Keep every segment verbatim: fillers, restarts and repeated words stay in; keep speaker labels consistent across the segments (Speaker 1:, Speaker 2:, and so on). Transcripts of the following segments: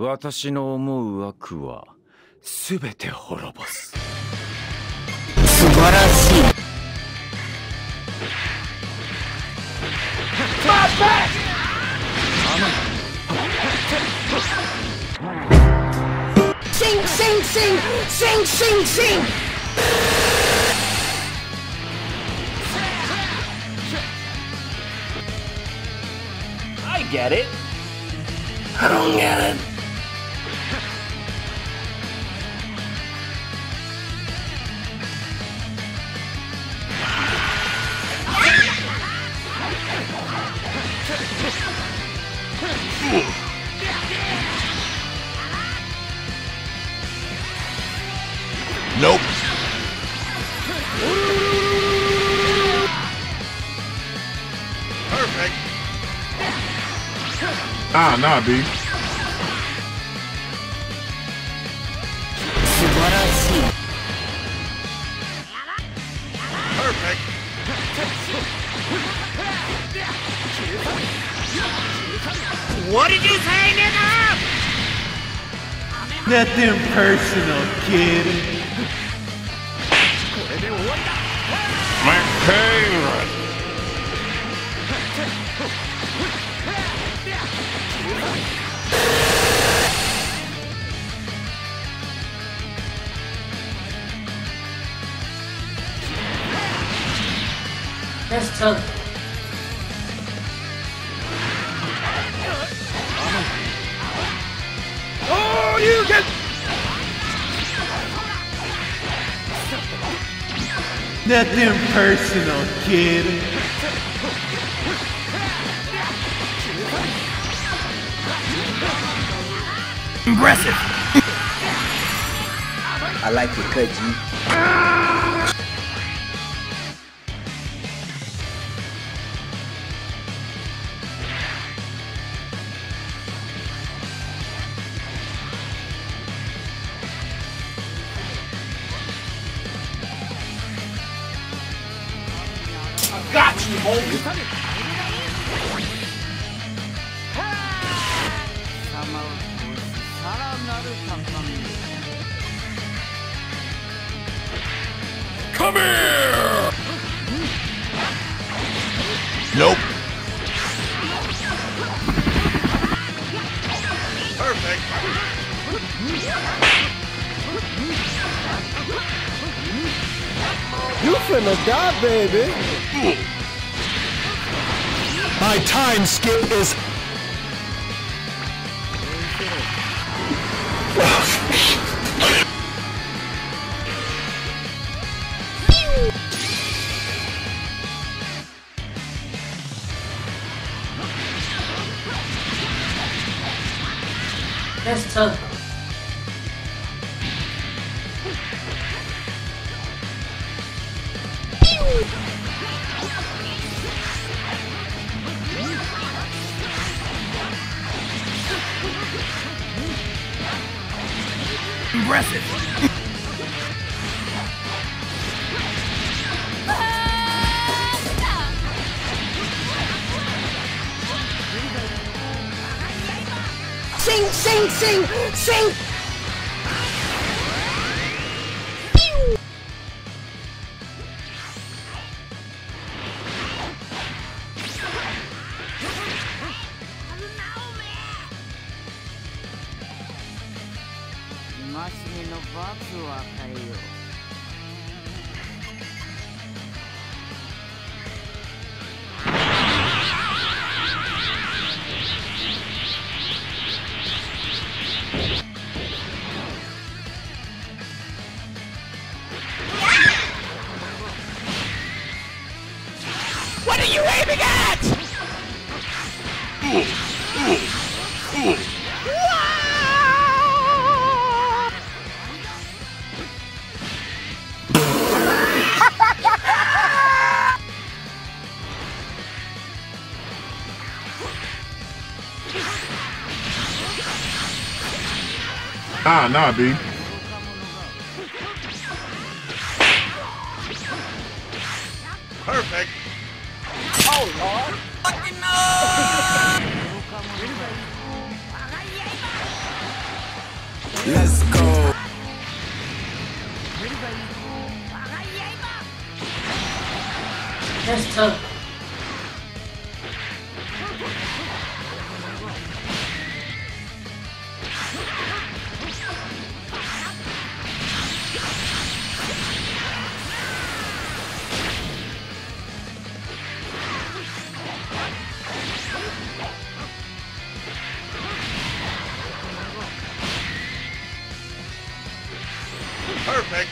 Speaker 1: 私の思う悪はすべて滅ぼす。
Speaker 2: 素晴らしい。Sing, sing, sing, sing, sing, sing.
Speaker 3: I get it.
Speaker 2: I don't get it.
Speaker 4: Nope. Perfect. Ah, nah, B. Perfect.
Speaker 2: What did you say, nigga?
Speaker 5: Nothing personal, kid.
Speaker 4: My favorite.
Speaker 2: That's tough.
Speaker 4: Oh, you can.
Speaker 5: Nothing personal, kid.
Speaker 2: Impressive.
Speaker 3: I like your cut, G.
Speaker 2: Got you, homie.
Speaker 4: Come here. Nope. Perfect.
Speaker 6: You finna die, baby.
Speaker 7: My time skip is...
Speaker 2: That's tough.
Speaker 3: Impressive.
Speaker 2: Sing, sing, sing, sing. What are you aiming at?
Speaker 4: Ah, nah, B. Perfect.
Speaker 2: Oh, Lord. Fucking no!
Speaker 3: Let's go.
Speaker 2: That's tough.
Speaker 4: Perfect.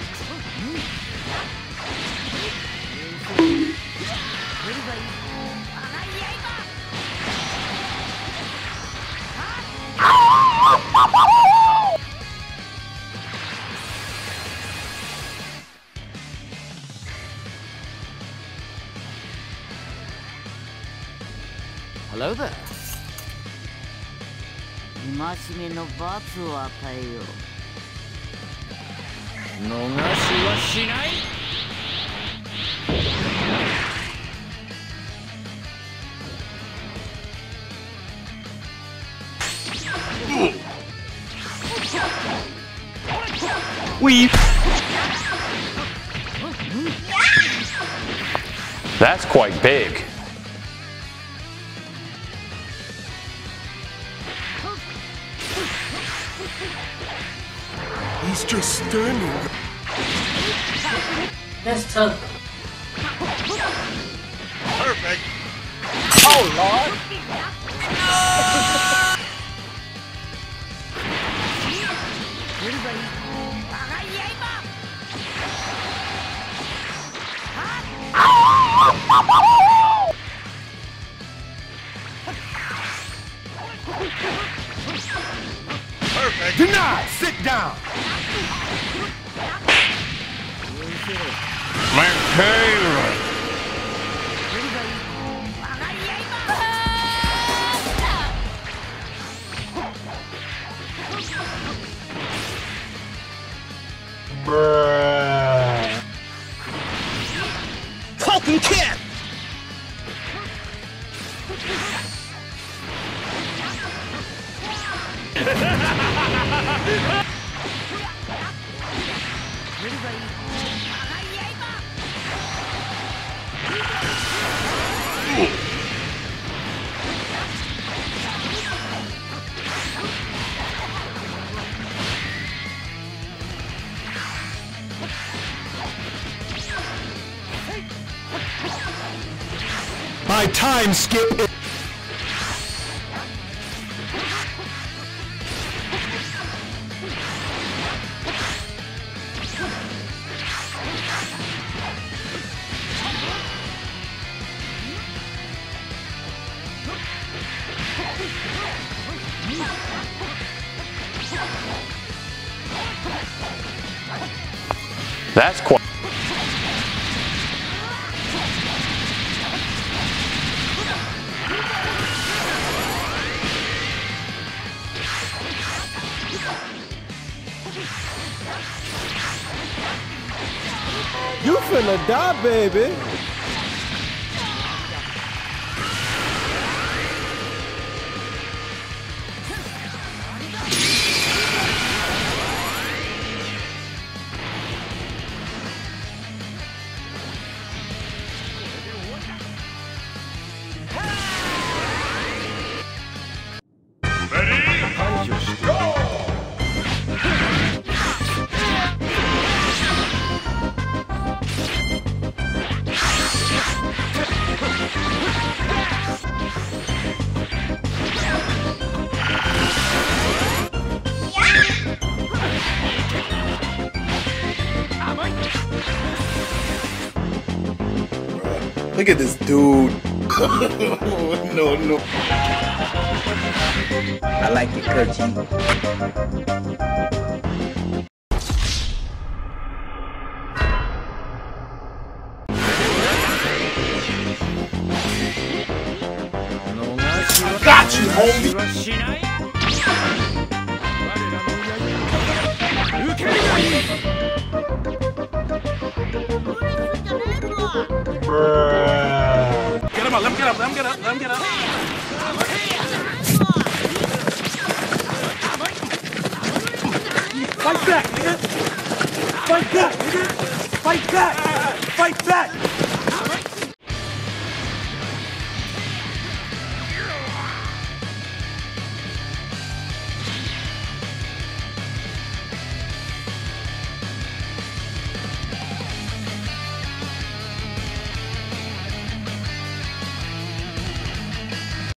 Speaker 2: Hello there. 戒めの罰を与えよう。逃しはしない。
Speaker 7: Weave. That's quite big.
Speaker 3: He's just standing.
Speaker 2: That's tough.
Speaker 4: Perfect.
Speaker 3: Oh, Lord.
Speaker 4: Perfect.
Speaker 3: Denied. Sit down.
Speaker 4: Maintain. Bruh.
Speaker 3: Talking cat.
Speaker 7: My time skip is... That's quite...
Speaker 6: You finna die, baby.
Speaker 3: Look at this dude. No, no. I like it, Kurchi.
Speaker 4: Got you, homie.
Speaker 5: Get him up, let him get up, let him get up, let him get up. Fight back, nigga! Fight back, nigga! Fight back! Fight back!